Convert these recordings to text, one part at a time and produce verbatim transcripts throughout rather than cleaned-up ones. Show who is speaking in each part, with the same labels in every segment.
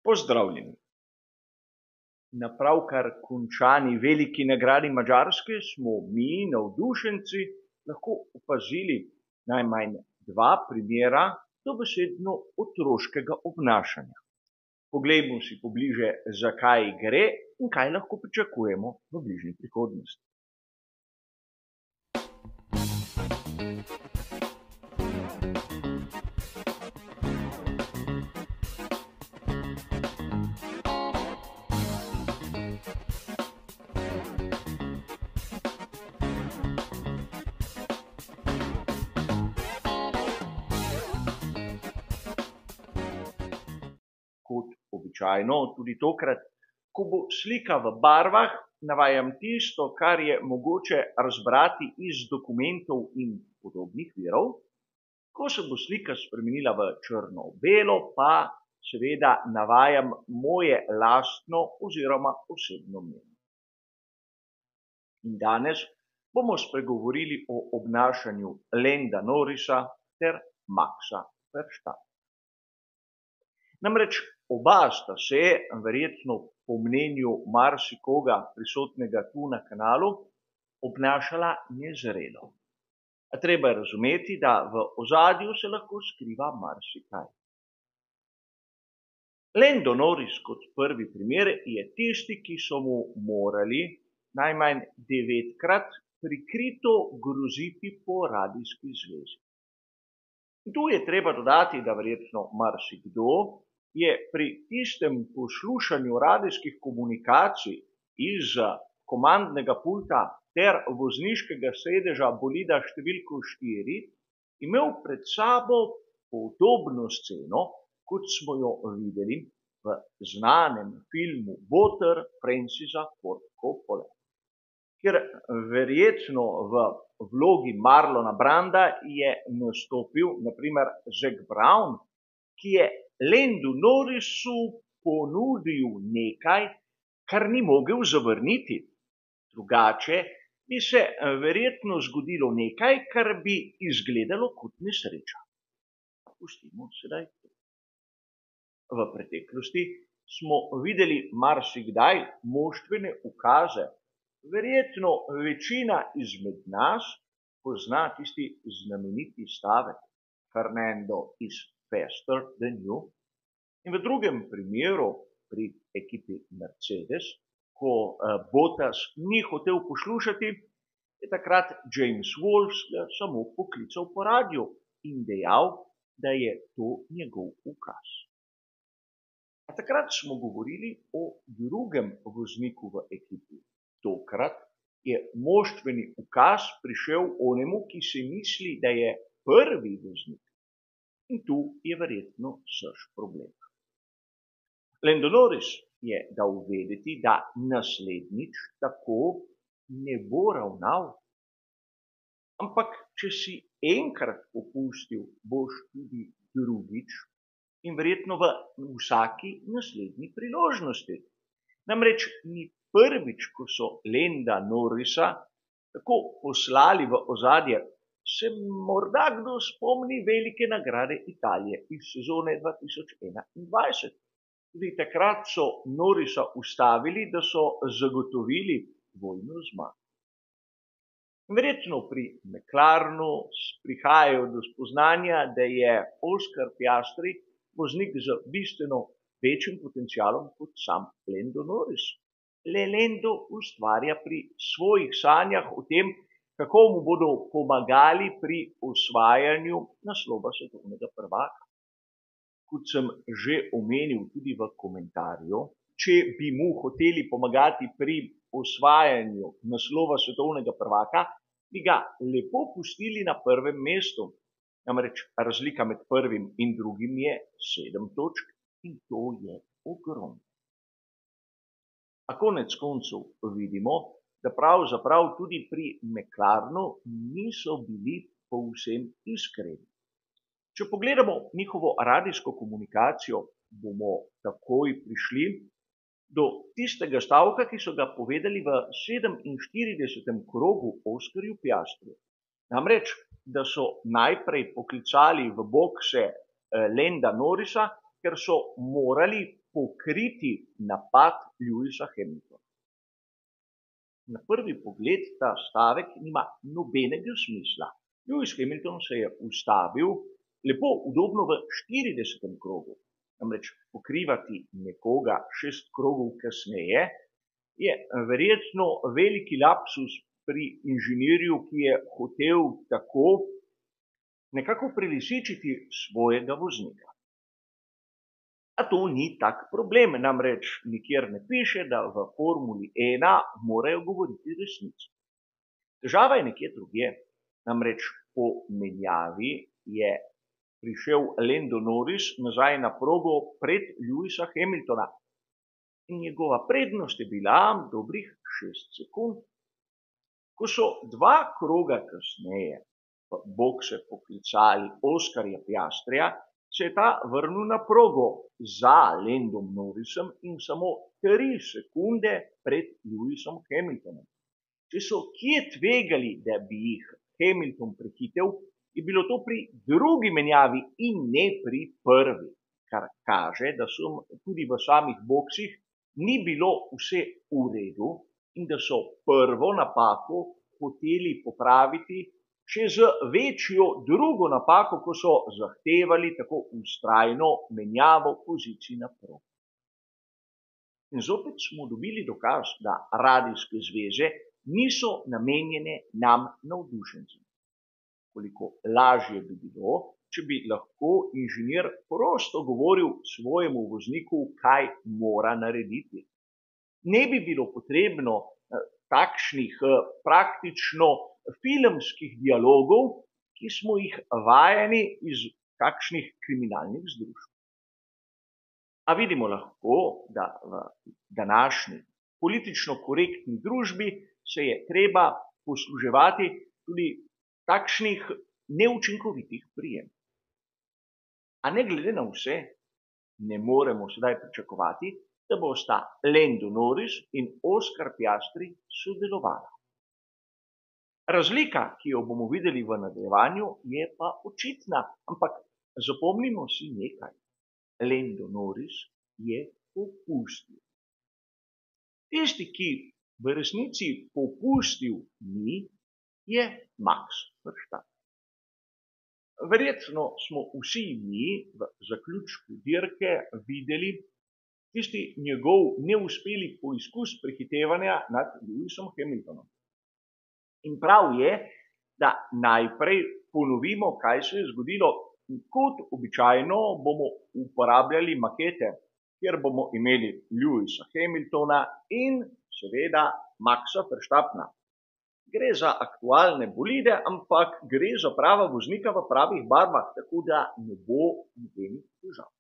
Speaker 1: Pozdravljeni. Na pravkar končani veliki nagradi Madžarske smo mi, navdušenci, lahko opazili najmanj dva primera dobesedno otroškega obnašanja. Poglejmo si pobliže, za kaj gre in kaj lahko pričakujemo v bližnji prihodnosti. Kot običajno, tudi tokrat, ko bo slika v barvah, navajam tisto, kar je mogoče razbrati iz dokumentov in podobnih virov. Ko se bo slika spremenila v črno-belo, pa seveda navajam moje lastno oziroma osebno mnenje. In danes bomo spregovorili o obnašanju Landa Norrisa ter Maxa Verstappena. Namreč oba sta se, verjetno po mnenju marsikoga prisotnega tu na kanalu, obnašala nezrelo. A treba je razumeti, da v ozadju se lahko skriva marsikaj. Lando Norris kot prvi primer je tisti, ki so mu morali najmanj devetkrat prikrito groziti po radijski zvezi. Tu je treba dodati, da verjetno marsikdo je pri tistem poslušanju radijskih komunikacij iz komandnega pulta ter vozniškega sedeža bolida številko štiri imel pred sabo podobno sceno, kot smo jo videli v znanem filmu Boter Francisa Ford Coppole, kjer verjetno v vlogi Marlona Branda je nastopil na primer Zac Brown, ki je Landu Norrisu ponudil nekaj, kar ni mogel zavrniti. Drugače bi se verjetno zgodilo nekaj, kar bi izgledalo kot nesreča. Pustimo sedaj to. V preteklosti smo videli marsikdaj moštvene ukaze. Verjetno večina izmed nas pozna tisti znameniti stavek Fernando is faster than you. In v drugem primeru pri ekipi Mercedes, ko Bottas ni hotel poslušati, je takrat James Wolf samo poklical po radiju in dejal, da je to njegov ukaz. A takrat smo govorili o drugem vozniku v ekipi. Tokrat je moštveni ukaz prišel onemu, ki si misli, da je prvi voznik. In tu je verjetno srž problema. Lando Norris je dal vedeti, da naslednjič tako ne bo ravnal. Ampak, če si enkrat popustil, boš tudi drugič in verjetno v vsaki naslednji priložnosti. Namreč ni prvič, ko so Landa Norrisa tako poslali v ozadje. Se morda kdo spomni velike nagrade Italije iz sezone dva tisoč enaindvajset. Tudi takrat so Norrisa ustavili, da so zagotovili dvojno zmago. Verjetno pri McLarenu prihajajo do spoznanja, da je Oscar Piastri voznik z bistveno večjim potencialom kot sam Lando Norris. Le Lando ustvarja pri svojih sanjah o tem, kako mu bodo pomagali pri osvajanju naslova svetovnega prvaka. Kot sem že omenil tudi v komentarju, če bi mu hoteli pomagati pri osvajanju naslova svetovnega prvaka, bi ga lepo pustili na prvem mestu. Namreč razlika med prvim in drugim je sedem točk in to je ogromno. A konec koncev vidimo, da pravzaprav tudi pri McLarenu niso bili povsem iskreni. Če pogledamo njihovo radijsko komunikacijo, bomo takoj prišli do tistega stavka, ki so ga povedali v sedeminštiridesetem krogu Oscarju Piastriju. Namreč, da so najprej poklicali v bokse Landa Norrisa, ker so morali pokriti napad Lewisa Hamiltona. Na prvi pogled ta stavek nima nobenega smisla. Lewis Hamilton se je ustavil lepo udobno v štiridesetem krogu. Namreč pokrivati nekoga šest krogov kasneje je verjetno veliki lapsus pri inženirju, ki je hotel tako nekako prelisičiti svojega voznika. A to ni tak problem, namreč nikjer ne piše, da v Formuli ena morajo govoriti resnico. Težava je nekje drugje, namreč po menjavi je prišel Lando Norris nazaj na progo pred Lewisa Hamiltona in njegova prednost je bila dobrih šest sekund. Ko so dva kroga kasneje v bokse poklicali Oskarja Piastrija, se je ta vrnil na progo za Landom Norrisom in samo tri sekunde pred Lewisom Hamiltonom. Če so kje tvegali, da bi jih Hamilton prehitev, je bilo to pri drugi menjavi in ne pri prvi, kar kaže, da so tudi v samih boksih ni bilo vse v redu in da so prvo napako hoteli popraviti še z večjo drugo napako, ko so zahtevali tako vztrajno menjavo pozicij na progi. In zopet smo dobili dokaz, da radijske zveze niso namenjene nam navdušencem. Koliko lažje bi bilo, če bi lahko inženir prosto govoril svojemu vozniku, kaj mora narediti. Ne bi bilo potrebno eh, takšnih eh, praktično filmskih dialogov, ki smo jih vajeni iz kakšnih kriminalnih združb. A vidimo lahko, da v današnji politično korektni družbi se je treba posluževati tudi takšnih neučinkovitih prijem. A ne glede na vse, ne moremo sedaj pričakovati, da bosta Lando Norris in Oscar Piastri sodelovala. Razlika, ki jo bomo videli v nadaljevanju, je pa očitna, ampak zapomnimo si nekaj. Lando Norris je popustil. Tisti, ki v resnici popustil ni, je Max Verstappen. Verjetno smo vsi mi v zaključku dirke videli tisti njegov neuspeli poizkus prehitevanja nad Lewisom Hamiltonom. In prav je, da najprej ponovimo, kaj se je zgodilo. Kot običajno bomo uporabljali makete, kjer bomo imeli Lewisa Hamiltona in seveda Maxa Verstappena. Gre za aktualne bolide, ampak gre za prava voznika v pravih barvah, tako da ne bo nobenih težav.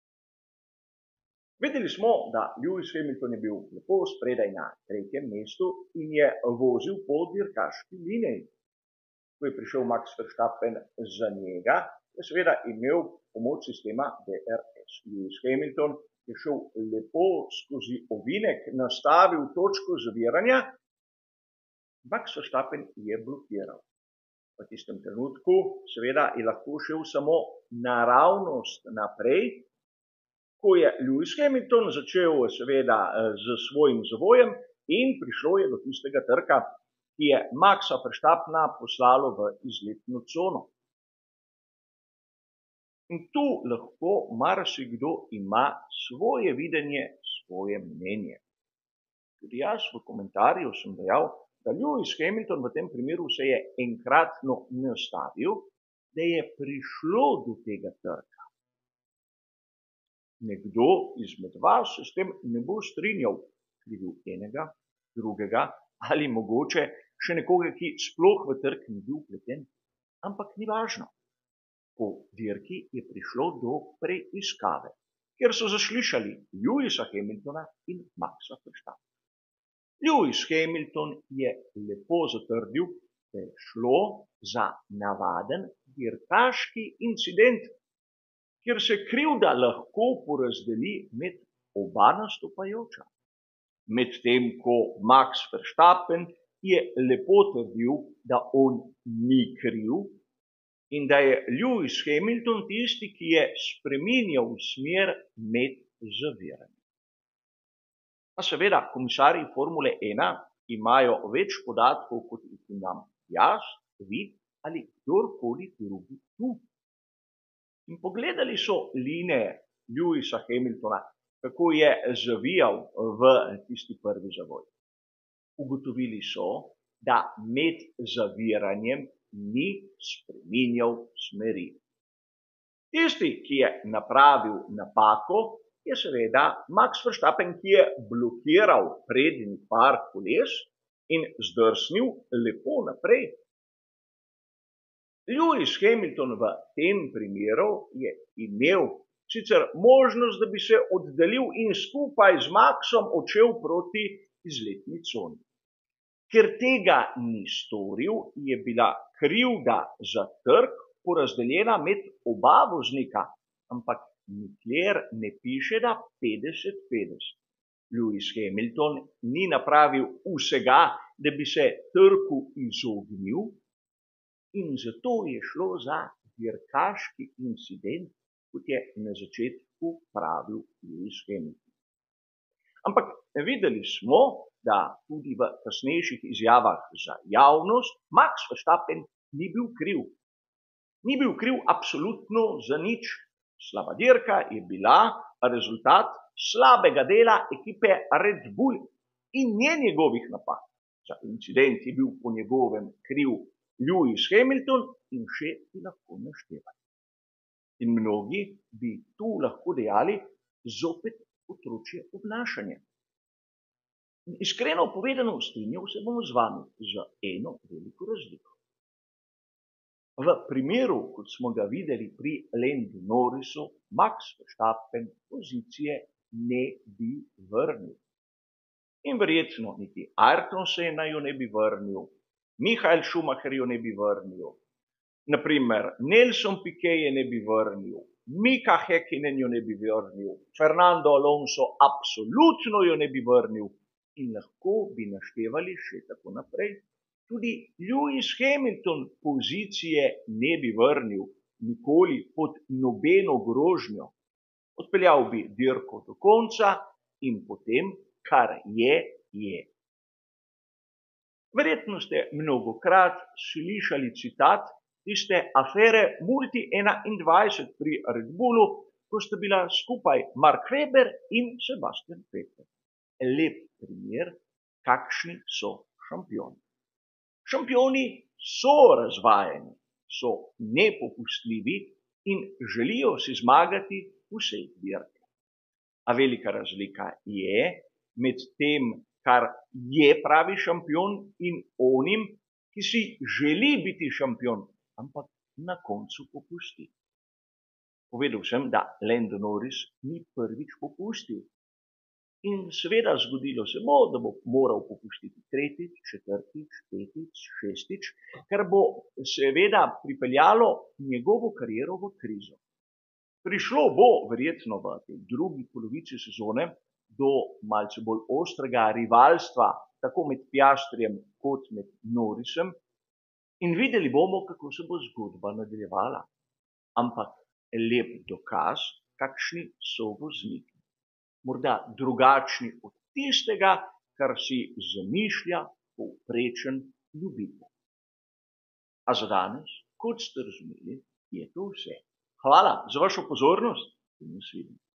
Speaker 1: Vedeli smo, da Lewis Hamilton je bil lepo spredaj na tretjem mestu in je vozil po dirkaški liniji. Ko je prišel Max Verstappen za njega, je seveda imel pomoč sistema D R S. Lewis Hamilton je šel lepo skozi ovinek, nastavil točko zaviranja, Max Verstappen je blokiral. V tistem trenutku seveda je lahko šel samo naravnost naprej, ko je Lewis Hamilton začel seveda z svojim zavojem in prišlo je do tistega trka, ki je Maxa Verstappena poslalo v izletno cono. In tu lahko marsikdo ima svoje videnje, svoje mnenje. Tudi jaz v komentarju sem dejal, da Lewis Hamilton v tem primeru se je enkratno nastavil, da je prišlo do tega trka. Nekdo izmed vas se s tem ne bo strinjal, krivil enega, drugega ali mogoče še nekoga, ki sploh v trk ni bil vpleten. Ampak ni važno. Po dirki je prišlo do preiskave, kjer so zaslišali Lewisa Hamiltona in Maxa Verstappena. Lewis Hamilton je lepo zatrdil, da je šlo za navaden dirkaški incident, kjer se krivda lahko porazdeli med oba nastopajoča. Medtem ko Max Verstappen je lepo trdil, da on ni kriv in da je Lewis Hamilton tisti, ki je spreminjal smer med zaviranjem. Pa seveda, komisarji Formule ena imajo več podatkov, kot jih imam jaz, vi ali kdorkoli drugi tu. In pogledali so linije Lewisa Hamiltona, kako je zavijal v tisti prvi zavoj. Ugotovili so, da med zaviranjem ni spreminjal smeri. Tisti, ki je napravil napako, je seveda Max Verstappen, ki je blokiral prednji par koles in zdrsnil lepo naprej. Lewis Hamilton v tem primeru je imel sicer možnost, da bi se oddalil in skupaj z Maxom odšel proti izletni coni. Ker tega ni storil, je bila krivda za trk porazdeljena med oba voznika, ampak nikjer ne piše, da petdeset petdeset. Lewis Hamilton ni napravil vsega, da bi se trku izognil, in zato je šlo za dirkaški incident, kot je na začetku pravil Lewis Hamilton. Ampak videli smo, da tudi v kasnejših izjavah za javnost Max Verstappen ni bil kriv. Ni bil kriv absolutno za nič. Slaba dirka je bila rezultat slabega dela ekipe Red Bull in ne njegovih napak. Za incident je bil po njegovem kriv Lewis Hamilton in še bi lahko naštevali. In mnogi bi tu lahko dejali zopet otročje obnašanje. Iskreno povedano, strinjal se bom z vami za eno veliko razliko. V primeru, kot smo ga videli pri Landu Norrisu, Max Verstappen pozicije ne bi vrnil. In verjetno niti Ayrton Senna jo ne bi vrnil, Michael Schumacher jo ne bi vrnil, naprimer Nelson Piquet je ne bi vrnil, Mika Häkkinen jo ne bi vrnil, Fernando Alonso absolutno jo ne bi vrnil in lahko bi naštevali še tako naprej. Tudi Lewis Hamilton pozicije ne bi vrnil nikoli pod nobeno grožnjo. Odpeljal bi dirko do konca in potem, kar je, je. Verjetno ste mnogokrat slišali citat tiste afere Multi enaindvajset pri Red Bullu, ko sta bila skupaj Mark Webber in Sebastian Vettel. Lep primer, kakšni so šampioni. Šampioni so razvajeni, so nepopustljivi in želijo si zmagati vseh dirkah. A velika razlika je med tem, kar je pravi šampion, in onim, ki si želi biti šampion, ampak na koncu popusti. Povedal sem, da Lando Norris ni prvič popustil. In seveda zgodilo se bo, da bo moral popustiti tretjič, četrtič, petič, šestič, kar bo seveda pripeljalo njegovo kariero v krizo. Prišlo bo verjetno v tej drugi polovici sezone do malce bolj ostrega rivalstva, tako med Piastrijem kot med Norrisem, in videli bomo, kako se bo zgodba nadaljevala. Ampak lep dokaz, kakšni so vozniki. Morda drugačni od tistega, kar si zamišlja povprečen ljubitelj. A za danes, kot ste razumeli, je to vse. Hvala za vašo pozornost in nasvidenje.